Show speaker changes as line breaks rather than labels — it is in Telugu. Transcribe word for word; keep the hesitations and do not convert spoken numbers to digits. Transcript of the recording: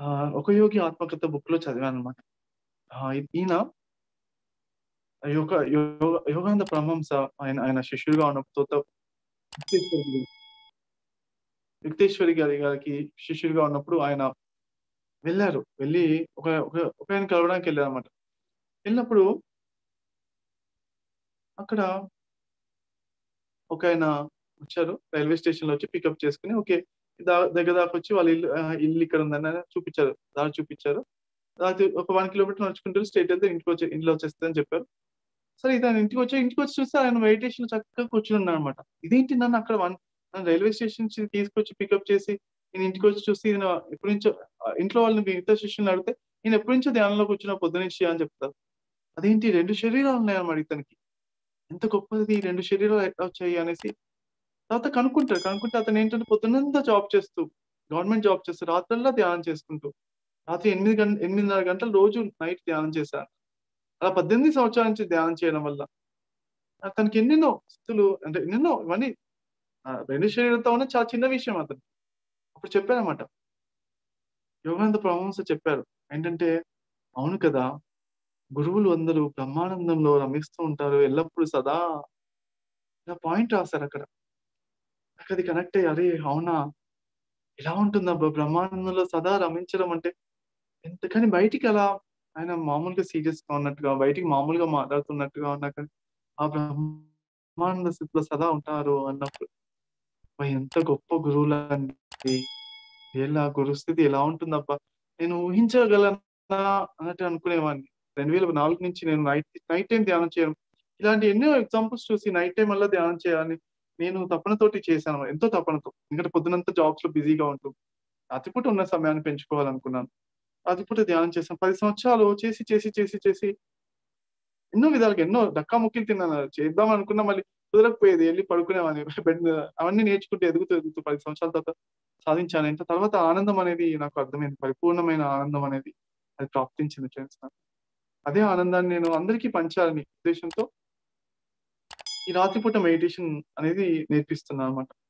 ఆహ్, ఒక యోగి ఆత్మకథ బుక్‌లో చదివాననమాట. ఆహ్, ఈయన యోగ యోగ యోగానంద పరమహంస ఆయన ఆయన శిష్యుడిగా ఉన్నప్పుడు తోత యుక్తేశ్వరి గిరి యుక్తేశ్వరి గారి గారికి శిష్యుడిగా ఉన్నప్పుడు ఆయన వెళ్లారు. వెళ్లి ఒక ఒక ఒకాయనని కలవడానికెళ్లారనమాట. ఎళ్ళినప్పుడు అక్కడ ఒకాయన వచ్చారు. రైల్వే స్టేషన్‌లో వచ్చి పికప్ చేసుకొని ఓకే. ద దగ్గర దాకొచ్చి వాళ్ళ ఇల్లు ఆహ్, ఇల్లు ఇక్కడుందని చూపిచ్చారు. దారి చూపిచ్చారు. అది ఒక 1 కిలోమీటర్ నడుచుకుంటూ స్ట్రెయిట్ ఎళ్తే ఇంటికొచ్చే ఇంట్లో వచ్చేస్తదని చెప్పారు. సరే ఇతను ఇంటికొచ్చా ఇంటికొచ్చి చూస్తే ఆయన మెడిటేషన్‌లో చక్కగా కూర్చొనున్నాడనమాట. ఇదేంటి నన్ను అక్కడ వన్ నన్ను రైల్వే స్టేషన్ నుంచి తీసుకొచ్చి పికప్ చేసి నేను ఇంటికొచ్చి చూస్తే ఈయన ఎప్పటినుంచో ఆహ్, ఇంట్లో వాళ్ళని మిగతా శిష్యుల్ని అడిగితే ఈయన ఎప్పటినుంచో ధ్యానంలో కూర్చున్న పొద్దున్నుంచి అని చెప్తారు. అదేంటి రెండు శరీరాలున్నాయన్నమాట ఇతనికి. ఎంత గొప్పది ఈ రెండు శరీరాలు ఎట్లా వచ్చాయి అనేసి తర్వాత కనుక్కుంటాడు. కనుక్కుంటే అతనేంటంటే పొద్దున్నంతా జాబ్ చేస్తూ, గవర్నమెంట్ జాబ్ చేస్తూ, రాత్రల్లా ధ్యానం చేసుకుంటూ, రాత్రి ఎనిమిది గం ఎనిమిదిన్నర గంటలు రోజు నైట్ ధ్యానం చేశారు. అలా పద్దెనిమిది సంవత్సరాల నుంచి ధ్యానం చేయడం వల్ల అతనికి ఎన్నెన్నో స్థితులు అంటే ఎన్నెన్నో ఇవన్నీ ఆహ్, రెండు శరీరాలతో ఉన్న చాలా చిన్న విషయం అతనికి. అప్పుడు చెప్పారన్నమాట. యోగానంద పరమహంస చెప్పారు. ఏంటంటే, "అవును కదా! గురువులు అందరూ బ్రహ్మానందంలో రమిస్తూ ఉంటారు. ఎల్లప్పుడూ సదా" ఇలా పాయింట్ రాసారక్కడ. నాకది కనెక్ట్ అయ్యి, అరే! అవునా! ఇలా ఉంటుందబ్బా! బ్రహ్మానందంలో సదా రమించడం అంటే ఎంత కానీ బయటికి అలా ఆయన మామూలుగా సీరియస్‌గా ఉన్నట్టుగా, బయటికి మామూలుగా మాట్లాడుతున్నట్టుగా ఉన్నా కానీ, ఆ బ్రహ్మానంద స్థితిలో సదా ఉంటారు అన్నప్పుడు, అబ్బా! ఎంత గొప్ప గురువులండి. వీళ్ళ గురుస్థితి ఎలా ఉంటుందబ్బా! నేను ఊహించగలనా అన్నట్టు అనుకునేవాడిని. రెండు వేల నాలుగు నుంచి నేను నైట్ నైట్ టైమ్ ధ్యానం చేయడం. ఇలాంటి ఎన్నో ఎగ్జాంపుల్స్ చూసి నైట్ టైమ్ అల్లా ధ్యానం చేయాలని నేను తపనతోటి చేశాను. ఎంతో తపనతో. ఎందుకంటే పొద్దునంతా జాబ్స్‌లో బిజీగా ఉంటూ, రాత్రిపూట ఉన్న సమయాన్ని పెంచుకోవాలనుకున్నాను. రాత్రిపూట ధ్యానం చేశాను. పది సంవత్సరాలు చేసి, చేసి, చేసి, చేసి ఎన్నో విధాలుగా ఎన్నో డక్కాముక్కీలు తిన్నాను. చేద్దాం అనుకున్నా మళ్ళీ కుదరకపోయేది. ఎళ్లి పడుకునేవాడిని బెడ్ మీద. అవన్నీ నేర్చుకుంటూ ఎదుగుతూ, ఎదుగుతూ పది సంవత్సరాల తర్వాత సాధించాను. ఇంకా తర్వాత ఆనందం అనేది నాకు అర్థమైంది. పరిపూర్ణమైన ఆనందం అనేది అది ప్రాప్తించింది ఫ్రెండ్స్ నాకు. అదే ఆనందాన్ని నేను అందరికీ పంచాలని ఉద్దేశ్యంతో ఈ రాత్రి పూట మెడిటేషన్ అనేది నేర్పిస్తున్నానన్నమాట.